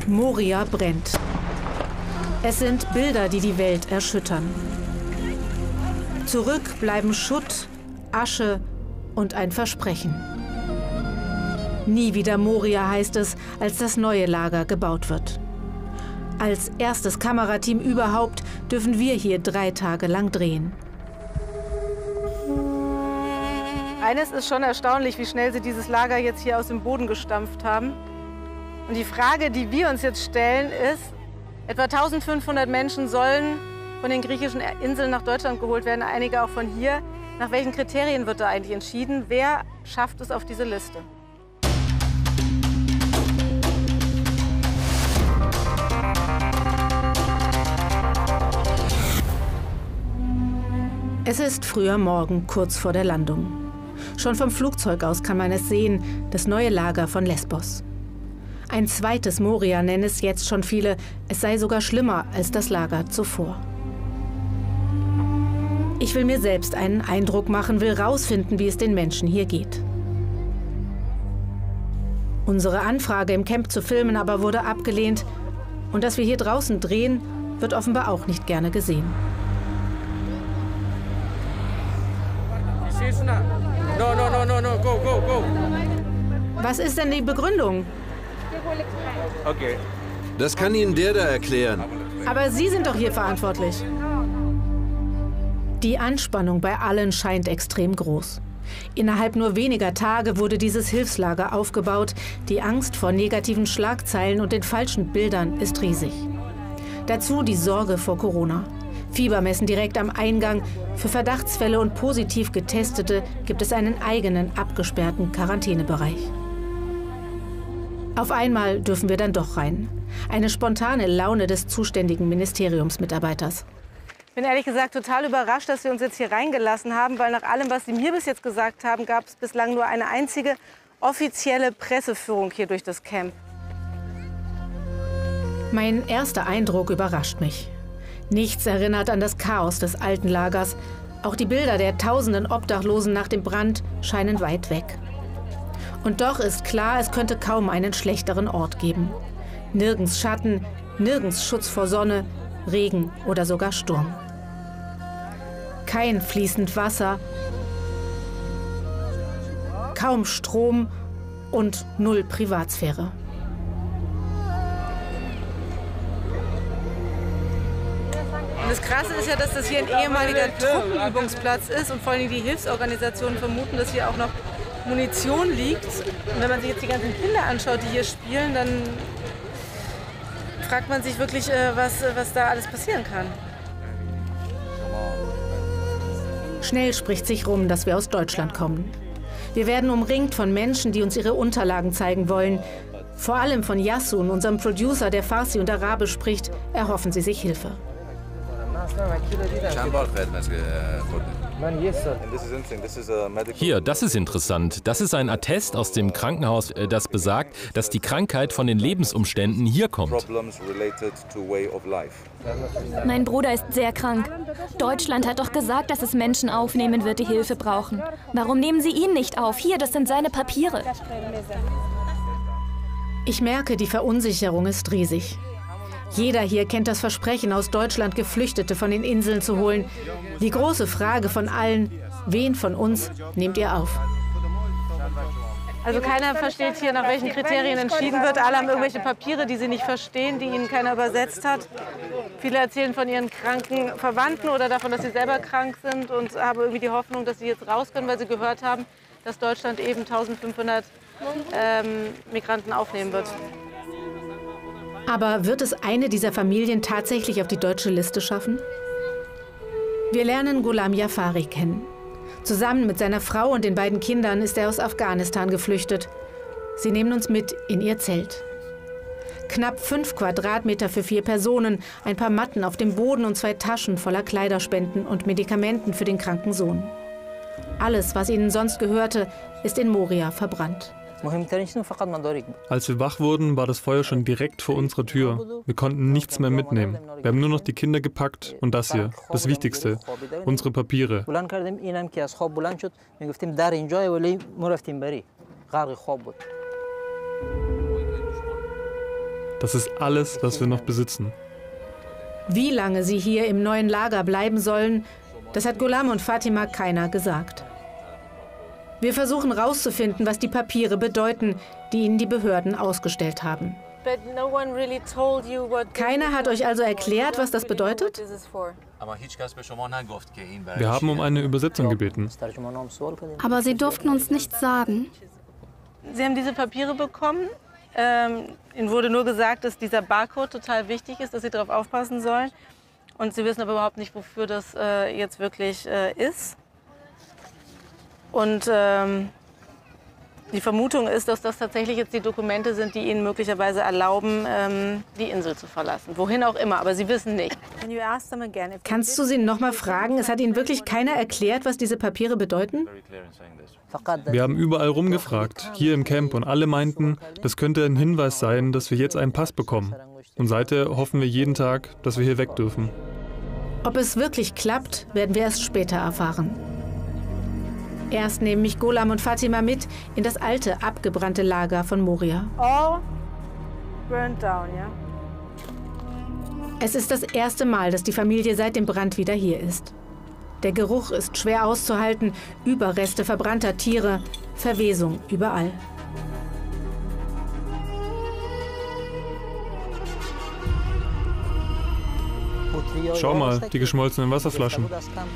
Moria brennt. Es sind Bilder, die die Welt erschüttern. Zurück bleiben Schutt, Asche und ein Versprechen. Nie wieder Moria heißt es, als das neue Lager gebaut wird. Als erstes Kamerateam überhaupt dürfen wir hier 3 Tage lang drehen. Eines ist schon erstaunlich, wie schnell sie dieses Lager jetzt hier aus dem Boden gestampft haben. Und die Frage, die wir uns jetzt stellen, ist, etwa 1500 Menschen sollen von den griechischen Inseln nach Deutschland geholt werden, einige auch von hier. Nach welchen Kriterien wird da eigentlich entschieden? Wer schafft es auf diese Liste? Es ist früher Morgen, kurz vor der Landung. Schon vom Flugzeug aus kann man es sehen, das neue Lager von Lesbos. Ein zweites Moria nennen es jetzt schon viele, es sei sogar schlimmer als das Lager zuvor. Ich will mir selbst einen Eindruck machen, will rausfinden, wie es den Menschen hier geht. Unsere Anfrage, im Camp zu filmen, aber wurde abgelehnt. Und dass wir hier draußen drehen, wird offenbar auch nicht gerne gesehen. No, go. Was ist denn die Begründung? Okay. Das kann Ihnen der da erklären. Aber Sie sind doch hier verantwortlich. Die Anspannung bei allen scheint extrem groß. Innerhalb nur weniger Tage wurde dieses Hilfslager aufgebaut. Die Angst vor negativen Schlagzeilen und den falschen Bildern ist riesig. Dazu die Sorge vor Corona. Fiebermessen direkt am Eingang. Für Verdachtsfälle und positiv Getestete gibt es einen eigenen abgesperrten Quarantänebereich. Auf einmal dürfen wir dann doch rein. Eine spontane Laune des zuständigen Ministeriumsmitarbeiters. Ich bin ehrlich gesagt total überrascht, dass Sie uns jetzt hier reingelassen haben, weil nach allem, was Sie mir bis jetzt gesagt haben, gab es bislang nur eine einzige offizielle Presseführung hier durch das Camp. Mein erster Eindruck überrascht mich. Nichts erinnert an das Chaos des alten Lagers. Auch die Bilder der tausenden Obdachlosen nach dem Brand scheinen weit weg. Und doch ist klar, es könnte kaum einen schlechteren Ort geben. Nirgends Schatten, nirgends Schutz vor Sonne, Regen oder sogar Sturm. Kein fließend Wasser, kaum Strom und null Privatsphäre. Und das Krasse ist ja, dass das hier ein ehemaliger Truppenübungsplatz ist und vor allem die Hilfsorganisationen vermuten, dass hier auch noch Munition liegt. Und wenn man sich jetzt die ganzen Kinder anschaut, die hier spielen, dann fragt man sich wirklich, was da alles passieren kann. Schnell spricht sich rum, dass wir aus Deutschland kommen. Wir werden umringt von Menschen, die uns ihre Unterlagen zeigen wollen. Vor allem von Yassun, unserem Producer, der Farsi und Arabisch spricht, erhoffen sie sich Hilfe. Hier, das ist interessant. Das ist ein Attest aus dem Krankenhaus, das besagt, dass die Krankheit von den Lebensumständen hier kommt. Mein Bruder ist sehr krank. Deutschland hat doch gesagt, dass es Menschen aufnehmen wird, die Hilfe brauchen. Warum nehmen Sie ihn nicht auf? Hier, das sind seine Papiere. Ich merke, die Verunsicherung ist riesig. Jeder hier kennt das Versprechen, aus Deutschland Geflüchtete von den Inseln zu holen. Die große Frage von allen, wen von uns nehmt ihr auf? Also keiner versteht hier, nach welchen Kriterien entschieden wird. Alle haben irgendwelche Papiere, die sie nicht verstehen, die ihnen keiner übersetzt hat. Viele erzählen von ihren kranken Verwandten oder davon, dass sie selber krank sind und haben irgendwie die Hoffnung, dass sie jetzt raus können, weil sie gehört haben, dass Deutschland eben 1500 Migranten aufnehmen wird. Aber wird es eine dieser Familien tatsächlich auf die deutsche Liste schaffen? Wir lernen Ghulam Jafari kennen. Zusammen mit seiner Frau und den beiden Kindern ist er aus Afghanistan geflüchtet. Sie nehmen uns mit in ihr Zelt. Knapp 5 Quadratmeter für 4 Personen, ein paar Matten auf dem Boden und 2 Taschen voller Kleiderspenden und Medikamenten für den kranken Sohn. Alles, was ihnen sonst gehörte, ist in Moria verbrannt. Als wir wach wurden, war das Feuer schon direkt vor unserer Tür. Wir konnten nichts mehr mitnehmen. Wir haben nur noch die Kinder gepackt und das hier, das Wichtigste, unsere Papiere. Das ist alles, was wir noch besitzen. Wie lange sie hier im neuen Lager bleiben sollen, das hat Ghulam und Fatima keiner gesagt. Wir versuchen herauszufinden, was die Papiere bedeuten, die ihnen die Behörden ausgestellt haben. Keiner hat euch also erklärt, was das bedeutet? Wir haben um eine Übersetzung gebeten. Aber sie durften uns nichts sagen. Sie haben diese Papiere bekommen. Ihnen wurde nur gesagt, dass dieser Barcode total wichtig ist, dass sie darauf aufpassen sollen. Und sie wissen aber überhaupt nicht, wofür das jetzt wirklich ist. Und die Vermutung ist, dass das tatsächlich jetzt die Dokumente sind, die ihnen möglicherweise erlauben, die Insel zu verlassen. Wohin auch immer, aber sie wissen nicht. Kannst du sie noch mal fragen? Es hat ihnen wirklich keiner erklärt, was diese Papiere bedeuten? Wir haben überall rumgefragt, hier im Camp, und alle meinten, das könnte ein Hinweis sein, dass wir jetzt einen Pass bekommen. Und seither hoffen wir jeden Tag, dass wir hier weg dürfen. Ob es wirklich klappt, werden wir erst später erfahren. Erst nehmen mich Ghulam und Fatima mit in das alte, abgebrannte Lager von Moria. All burned down, yeah? Es ist das erste Mal, dass die Familie seit dem Brand wieder hier ist. Der Geruch ist schwer auszuhalten, Überreste verbrannter Tiere, Verwesung überall. Schau mal, die geschmolzenen Wasserflaschen.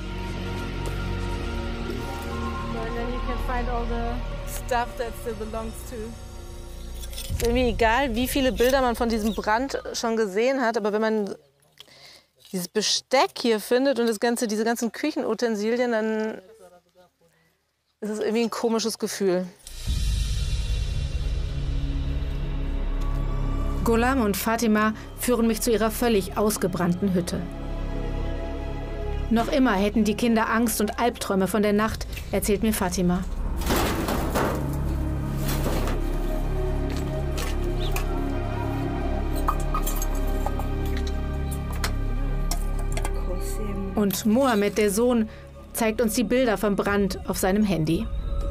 Es ist irgendwie egal, wie viele Bilder man von diesem Brand schon gesehen hat, aber wenn man dieses Besteck hier findet und diese ganzen Küchenutensilien, dann ist es irgendwie ein komisches Gefühl. Ghulam und Fatima führen mich zu ihrer völlig ausgebrannten Hütte. Noch immer hätten die Kinder Angst und Albträume von der Nacht, erzählt mir Fatima. Und Mohammed, der Sohn, zeigt uns die Bilder vom Brand auf seinem Handy.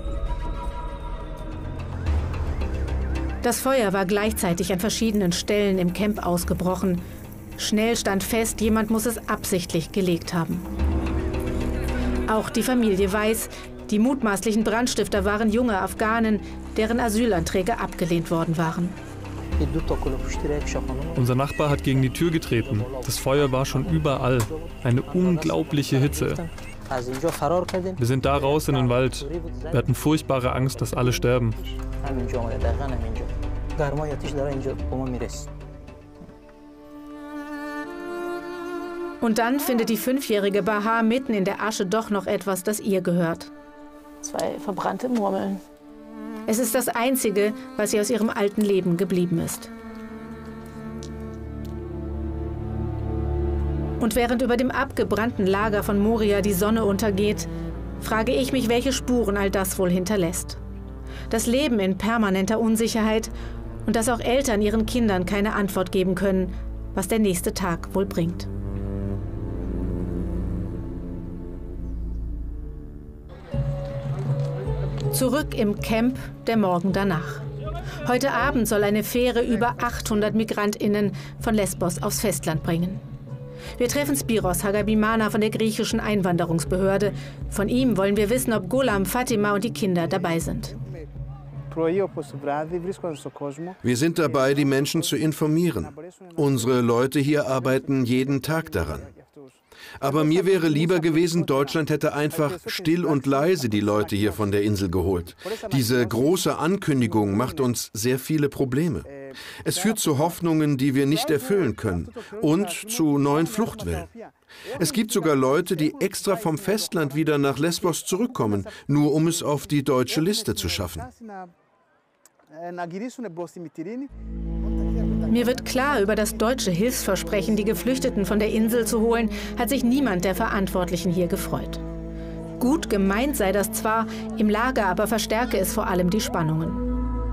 Das Feuer war gleichzeitig an verschiedenen Stellen im Camp ausgebrochen. Schnell stand fest, jemand muss es absichtlich gelegt haben. Auch die Familie weiß, die mutmaßlichen Brandstifter waren junge Afghanen, deren Asylanträge abgelehnt worden waren. Unser Nachbar hat gegen die Tür getreten. Das Feuer war schon überall. Eine unglaubliche Hitze. Wir sind da raus in den Wald. Wir hatten furchtbare Angst, dass alle sterben. Und dann findet die 5-jährige Bahar mitten in der Asche doch noch etwas, das ihr gehört. 2 verbrannte Murmeln. Es ist das Einzige, was ihr aus ihrem alten Leben geblieben ist. Und während über dem abgebrannten Lager von Moria die Sonne untergeht, frage ich mich, welche Spuren all das wohl hinterlässt. Das Leben in permanenter Unsicherheit und dass auch Eltern ihren Kindern keine Antwort geben können, was der nächste Tag wohl bringt. Zurück im Camp, der Morgen danach. Heute Abend soll eine Fähre über 800 MigrantInnen von Lesbos aufs Festland bringen. Wir treffen Spiros Hagabimana von der griechischen Einwanderungsbehörde. Von ihm wollen wir wissen, ob Ghulam, Fatima und die Kinder dabei sind. Wir sind dabei, die Menschen zu informieren. Unsere Leute hier arbeiten jeden Tag daran. Aber mir wäre lieber gewesen, Deutschland hätte einfach still und leise die Leute hier von der Insel geholt. Diese große Ankündigung macht uns sehr viele Probleme. Es führt zu Hoffnungen, die wir nicht erfüllen können, und zu neuen Fluchtwellen. Es gibt sogar Leute, die extra vom Festland wieder nach Lesbos zurückkommen, nur um es auf die deutsche Liste zu schaffen. Mir wird klar, über das deutsche Hilfsversprechen, die Geflüchteten von der Insel zu holen, hat sich niemand der Verantwortlichen hier gefreut. Gut gemeint sei das zwar, im Lager aber verstärke es vor allem die Spannungen.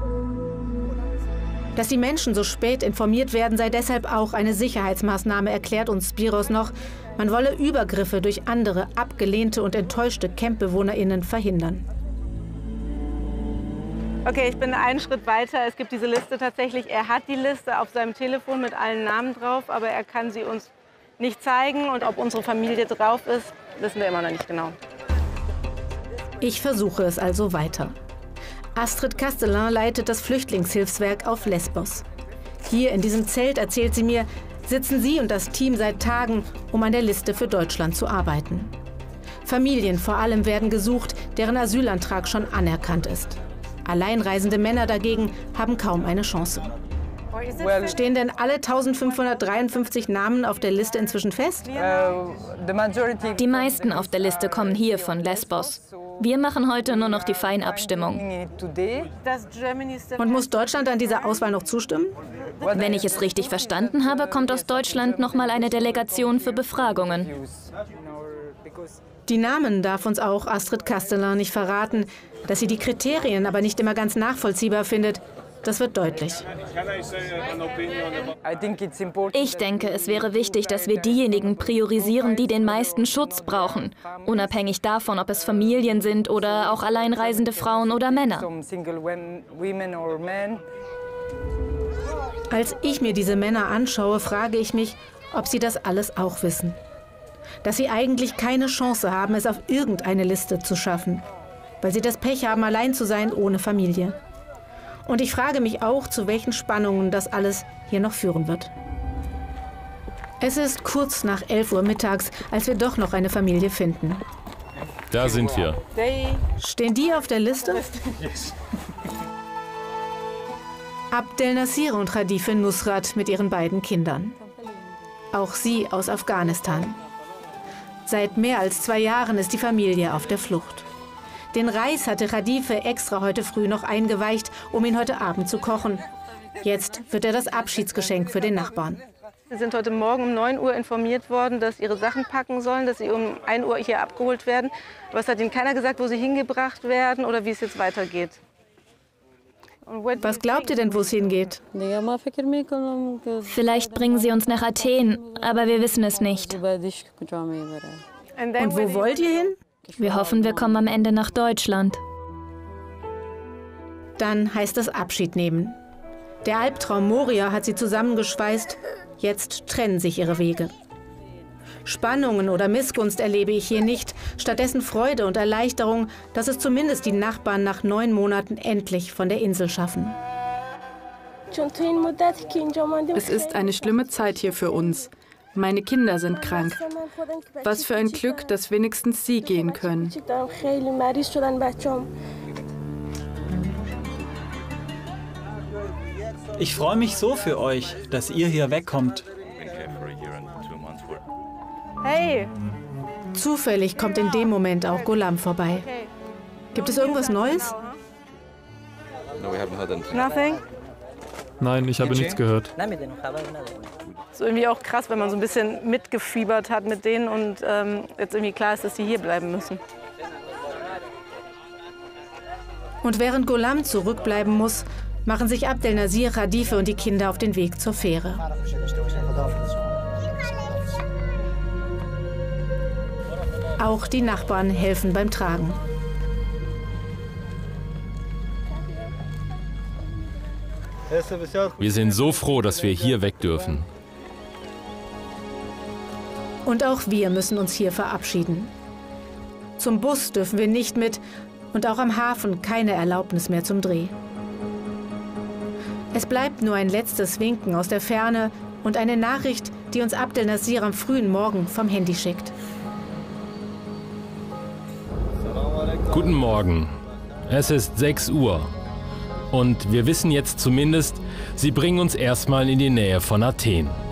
Dass die Menschen so spät informiert werden, sei deshalb auch eine Sicherheitsmaßnahme, erklärt uns Spiros noch. Man wolle Übergriffe durch andere, abgelehnte und enttäuschte CampbewohnerInnen verhindern. Okay, ich bin einen Schritt weiter. Es gibt diese Liste tatsächlich. Er hat die Liste auf seinem Telefon mit allen Namen drauf, aber er kann sie uns nicht zeigen. Und ob unsere Familie drauf ist, wissen wir immer noch nicht genau. Ich versuche es also weiter. Astrid Castellin leitet das Flüchtlingshilfswerk auf Lesbos. Hier in diesem Zelt, erzählt sie mir, sitzen sie und das Team seit Tagen, um an der Liste für Deutschland zu arbeiten. Familien vor allem werden gesucht, deren Asylantrag schon anerkannt ist. Alleinreisende Männer dagegen haben kaum eine Chance. Stehen denn alle 1553 Namen auf der Liste inzwischen fest? Die meisten auf der Liste kommen hier von Lesbos. Wir machen heute nur noch die Feinabstimmung. Und muss Deutschland an dieser Auswahl noch zustimmen? Wenn ich es richtig verstanden habe, kommt aus Deutschland noch mal eine Delegation für Befragungen. Die Namen darf uns auch Astrid Castellin nicht verraten. Dass sie die Kriterien aber nicht immer ganz nachvollziehbar findet, das wird deutlich. Ich denke, es wäre wichtig, dass wir diejenigen priorisieren, die den meisten Schutz brauchen. Unabhängig davon, ob es Familien sind oder auch alleinreisende Frauen oder Männer. Als ich mir diese Männer anschaue, frage ich mich, ob sie das alles auch wissen. Dass sie eigentlich keine Chance haben, es auf irgendeine Liste zu schaffen. Weil sie das Pech haben, allein zu sein ohne Familie. Und ich frage mich auch, zu welchen Spannungen das alles hier noch führen wird. Es ist kurz nach 11 Uhr mittags, als wir doch noch eine Familie finden. Da sind wir. Stehen die auf der Liste? Abdel Nasir und Khadife Nusrat mit ihren beiden Kindern. Auch sie aus Afghanistan. Seit mehr als 2 Jahren ist die Familie auf der Flucht. Den Reis hatte Khadife extra heute früh noch eingeweicht, um ihn heute Abend zu kochen. Jetzt wird er das Abschiedsgeschenk für den Nachbarn. Sie sind heute Morgen um 9 Uhr informiert worden, dass ihre Sachen packen sollen, dass sie um 1 Uhr hier abgeholt werden. Aber es hat ihnen keiner gesagt, wo sie hingebracht werden oder wie es jetzt weitergeht. Was glaubt ihr denn, wo es hingeht? Vielleicht bringen sie uns nach Athen, aber wir wissen es nicht. Und wo wollt ihr hin? Wir hoffen, wir kommen am Ende nach Deutschland. Dann heißt es Abschied nehmen. Der Albtraum Moria hat sie zusammengeschweißt. Jetzt trennen sich ihre Wege. Spannungen oder Missgunst erlebe ich hier nicht. Stattdessen Freude und Erleichterung, dass es zumindest die Nachbarn nach 9 Monaten endlich von der Insel schaffen. Es ist eine schlimme Zeit hier für uns. Meine Kinder sind krank. Was für ein Glück, dass wenigstens sie gehen können. Ich freue mich so für euch, dass ihr hier wegkommt. Hey! Zufällig kommt in dem Moment auch Ghulam vorbei. Gibt es irgendwas Neues? Nothing? Nein, ich habe nichts gehört. Es ist irgendwie auch krass, wenn man so ein bisschen mitgefiebert hat mit denen und jetzt irgendwie klar ist, dass die hier bleiben müssen. Und während Ghulam zurückbleiben muss, machen sich Abdel Nasir, Khadife und die Kinder auf den Weg zur Fähre. Auch die Nachbarn helfen beim Tragen. Wir sind so froh, dass wir hier weg dürfen. Und auch wir müssen uns hier verabschieden. Zum Bus dürfen wir nicht mit und auch am Hafen keine Erlaubnis mehr zum Dreh. Es bleibt nur ein letztes Winken aus der Ferne und eine Nachricht, die uns Abdel Nasir am frühen Morgen vom Handy schickt. Guten Morgen. Es ist 6 Uhr. Und wir wissen jetzt zumindest, sie bringen uns erstmal in die Nähe von Athen.